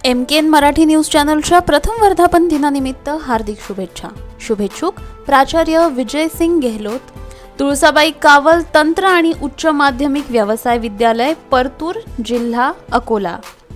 MKN Marathi news चॅनलच्या प्रथम वर्धापन दिनानिमित्त हार्दिक शुभेच्छा। शुभेच्छुक प्राचार्य विजय सिंग गेहलोत, तुळसाबाई कावल तंत्र आणि उच्च माध्यमिक व्यवसाय विद्यालय, परतूर, जिल्हा अकोला।